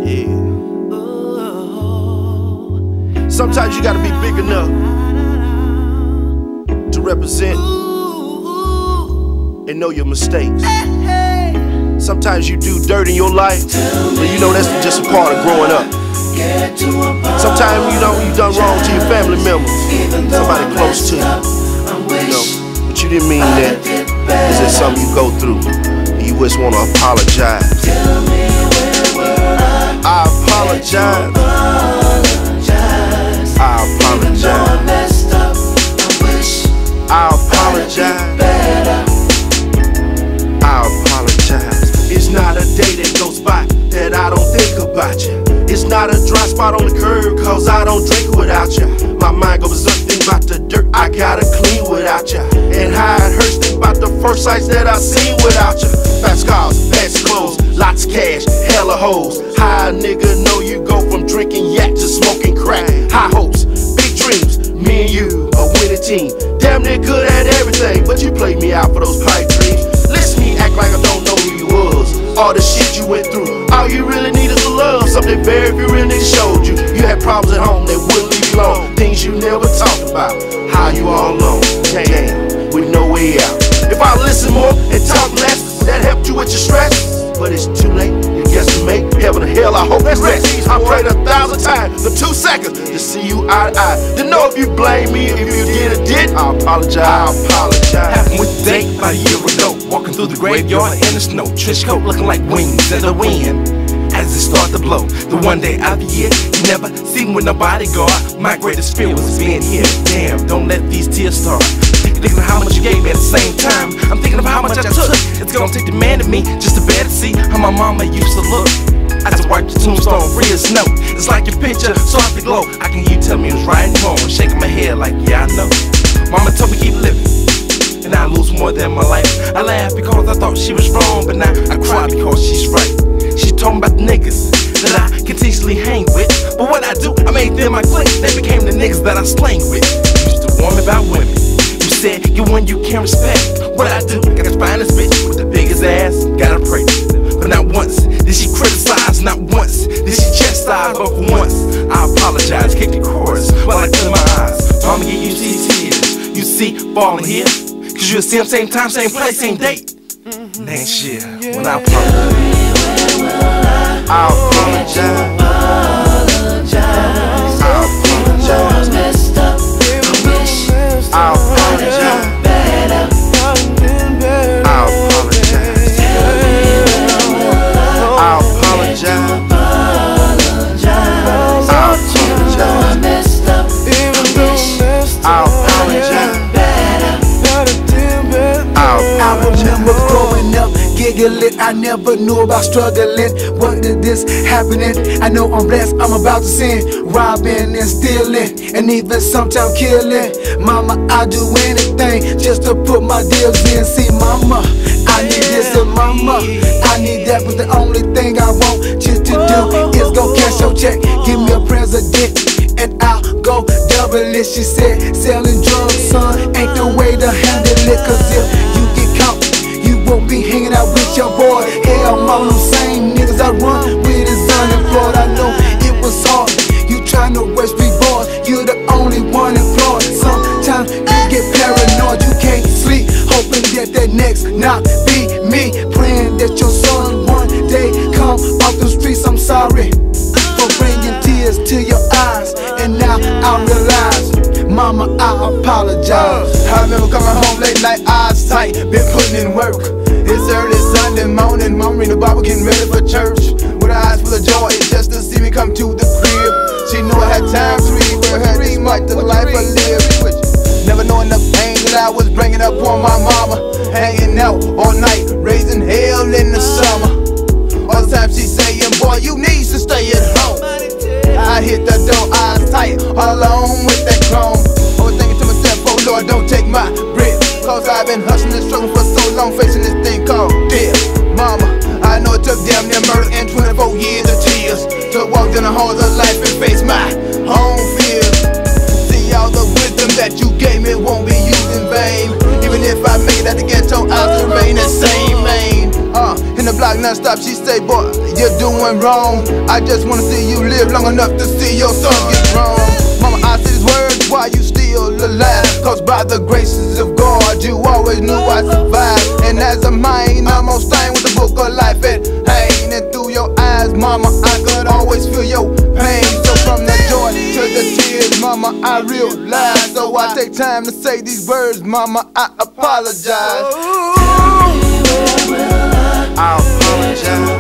Yeah. Sometimes you gotta be big enough to represent and know your mistakes. Sometimes you do dirt in your life, but you know that's just a part of growing up. Sometimes you know you done wrong to your family members, somebody close to you, but you didn't mean that. It's just something you go through, and you just want to apologize. I apologize. I apologize. I apologize. I apologize. It's not a day that goes by that I don't think about you. It's not a dry spot on the curb, cause I don't drink without you. My mind goes berserk, think about the dirt I gotta clean without you. And how it hurts, think about the first sights that I seen without you. Fast cars, fast clothes, lots of cash, hella hoes. How a nigga know you go from drinking yak to smoking crack? High hopes, big dreams, me and you, a winning team. Damn near good at everything, but you played me out for those pipe dreams. Listen me act like I don't know who you was. All the shit you went through, all you really need is a love. Something very few real niggas showed you. You had problems at home that wouldn't leave you alone. Things you never talked about, how you all alone, damn, with no way out. If I listen more and talk less, that helped you with your stress. But it's too late, you guess to make heaven or hell, I hope it's rest. I prayed 1,000 times for 2 seconds to see you eye to eye. To know if you blame me, if you did or did, I apologize. I apologize. Happened with the date about a year ago, walking through the graveyard in the snow, trench coat looking like wings in the wind as it started to blow. The one day out of the year, you never see me with no bodyguard. My greatest fear was being here. Damn, don't let these tears start. Thinking of how much you gave me at the same time. I'm thinking of how much I took. It's gonna take the man in me just to better see how my mama used to look. I just wiped the tombstone free as snow. It's like your picture softly glow. I can hear you tell me it was right and wrong, shaking my head like, yeah, I know. Mama told me keep living, and I lose more than my life. I laugh because I thought she was wrong, but now I cry because she's right. She told me about the niggas that I continuously hang with, but what I do, I made them my clique. They became the niggas that I slang with. You used to warn me about women. You said you're one you can't respect. What I do, got this finest bitch with the biggest ass, gotta pray. But not once did she criticize, not once did she chastise, but for once I apologize, kick the chorus while I clear my eyes. Mama, yeah, you see tears, you see falling here, cause you'll see them same time, same place, same date. Ain't shit when I apologize. I apologize. I apologize. I apologize. I apologize. I apologize. I never knew about struggling. What did this happening? I know I'm blessed, I'm about to sin, robbing and stealing, and even sometimes killing. Mama, I do anything just to put my deals in. See, mama, I need this, and mama, I need that, but the only thing I want you to do is go cash your check, give me a president, and I'll go double it. She said, selling drugs, son, ain't the way to handle it, cause if you get caught, you won't be hanging out with your boy. Hell, I'm on them same niggas I run with is unemployed. I know it was hard, you tryna waste me boys, you're the only one employed. Sometimes you get paranoid, you can't sleep, hoping that that next knock be me, praying that your son one day come off the streets. I'm sorry for bringing tears to your eyes, and now I realize, mama, I apologize. I remember coming home late night, eyes tight, been putting in work. It's early Sunday morning, mom ring the Bible, getting ready for church. With her eyes full of joy, just to see me come to the crib. She knew I had time to read for her, this might the life I live. Never knowing the pain that I was bringing up on my mama. Hanging out all night, raising hell in the summer. All the time she saying, boy, you need to stay at home. I hit the door, eyes tight, all alone with that chrome. Always thinking to myself, oh Lord, don't take my breath, cause I've been hustling and struggling for so long, facing this thing called death. Mama, I know it took damn near murder and 24 years of tears to walk down the halls of life and face my own fears. See, all the wisdom that you gave me won't be used in vain. Even if I make it out the ghetto, I'll remain the same, man. in the block non-stop. She say, boy, you're doing wrong. I just wanna see you live long enough to see your son get wrong. Mama, I say these words while you still alive, cause by the graces of God you always knew I'd survive. And as a man, I'm on stain with the book of life and pain. And through your eyes, mama, I could always feel your pain. So from the joy to the tears, mama, I realize. So I take time to say these words, mama, I apologize. I apologize.